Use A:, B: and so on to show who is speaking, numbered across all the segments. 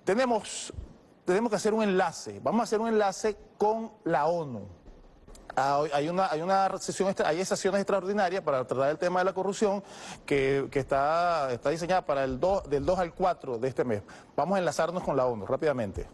A: tenemos que hacer un enlace, vamos a hacer un enlace con la ONU. Hay sesiones extraordinarias para tratar el tema de la corrupción que está diseñada para del 2 al 4 de este mes. Vamos a enlazarnos con la ONU rápidamente.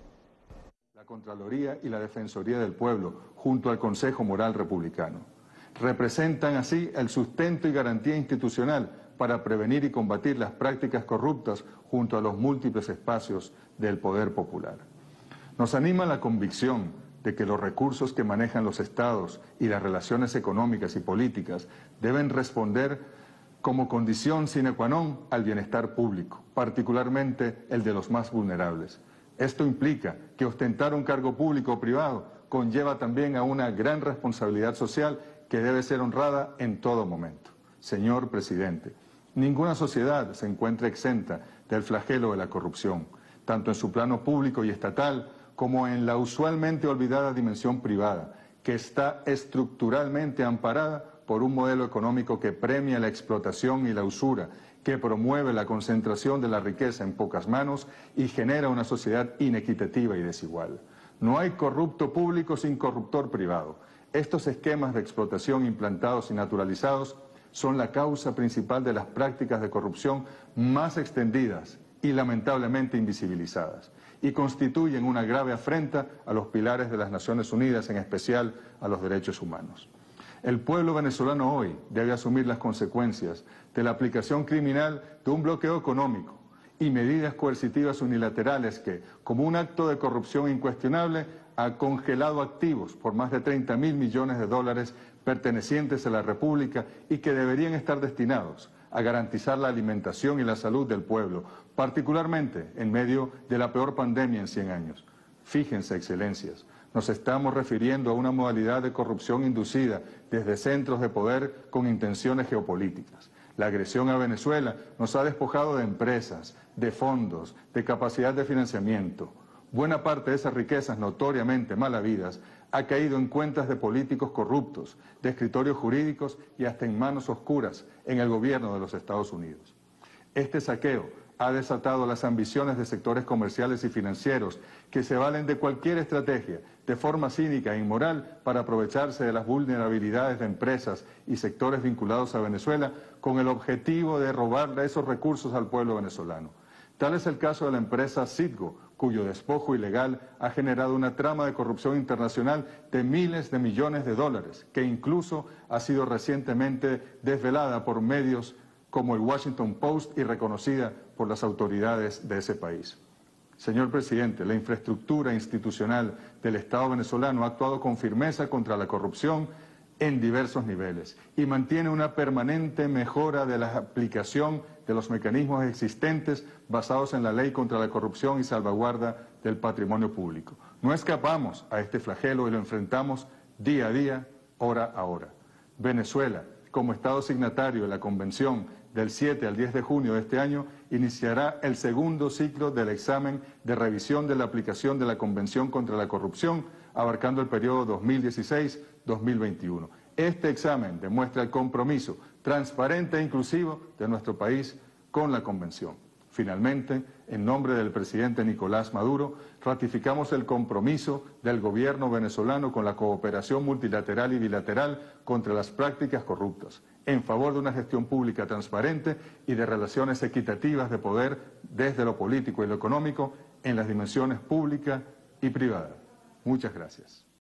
B: La Contraloría y la Defensoría del Pueblo, junto al Consejo Moral Republicano, representan así el sustento y garantía institucional para prevenir y combatir las prácticas corruptas junto a los múltiples espacios del poder popular. Nos anima la convicción de que los recursos que manejan los estados y las relaciones económicas y políticas deben responder como condición sine qua non al bienestar público, particularmente el de los más vulnerables. Esto implica que ostentar un cargo público o privado conlleva también a una gran responsabilidad social que debe ser honrada en todo momento. Señor presidente, ninguna sociedad se encuentra exenta del flagelo de la corrupción, tanto en su plano público y estatal como en la usualmente olvidada dimensión privada, que está estructuralmente amparada por un modelo económico que premia la explotación y la usura, que promueve la concentración de la riqueza en pocas manos y genera una sociedad inequitativa y desigual. No hay corrupto público sin corruptor privado. Estos esquemas de explotación implantados y naturalizados son la causa principal de las prácticas de corrupción más extendidas y lamentablemente invisibilizadas, y constituyen una grave afrenta a los pilares de las Naciones Unidas, en especial a los derechos humanos. El pueblo venezolano hoy debe asumir las consecuencias de la aplicación criminal de un bloqueo económico y medidas coercitivas unilaterales que, como un acto de corrupción incuestionable, ha congelado activos por más de 30.000 millones de dólares pertenecientes a la República y que deberían estar destinados a garantizar la alimentación y la salud del pueblo, particularmente en medio de la peor pandemia en 100 años. Fíjense, excelencias, nos estamos refiriendo a una modalidad de corrupción inducida desde centros de poder con intenciones geopolíticas. La agresión a Venezuela nos ha despojado de empresas, de fondos, de capacidad de financiamiento. Buena parte de esas riquezas notoriamente mal habidas ha caído en cuentas de políticos corruptos, de escritorios jurídicos y hasta en manos oscuras en el gobierno de los Estados Unidos. Este saqueo ha desatado las ambiciones de sectores comerciales y financieros que se valen de cualquier estrategia de forma cínica e inmoral para aprovecharse de las vulnerabilidades de empresas y sectores vinculados a Venezuela con el objetivo de robarle esos recursos al pueblo venezolano. Tal es el caso de la empresa Citgo, cuyo despojo ilegal ha generado una trama de corrupción internacional de miles de millones de dólares, que incluso ha sido recientemente desvelada por medios como el Washington Post y reconocida por las autoridades de ese país. Señor presidente, la infraestructura institucional del Estado venezolano ha actuado con firmeza contra la corrupción en diversos niveles y mantiene una permanente mejora de la aplicación de los mecanismos existentes basados en la ley contra la corrupción y salvaguarda del patrimonio público. No escapamos a este flagelo y lo enfrentamos día a día, hora a hora. Venezuela, como Estado signatario de la Convención del 7 al 10 de junio de este año, iniciará el segundo ciclo del examen de revisión de la aplicación de la Convención contra la Corrupción, abarcando el periodo 2016-2021. Este examen demuestra el compromiso transparente e inclusivo de nuestro país con la Convención. Finalmente, en nombre del presidente Nicolás Maduro, ratificamos el compromiso del gobierno venezolano con la cooperación multilateral y bilateral contra las prácticas corruptas, en favor de una gestión pública transparente y de relaciones equitativas de poder desde lo político y lo económico en las dimensiones pública y privada. Muchas gracias.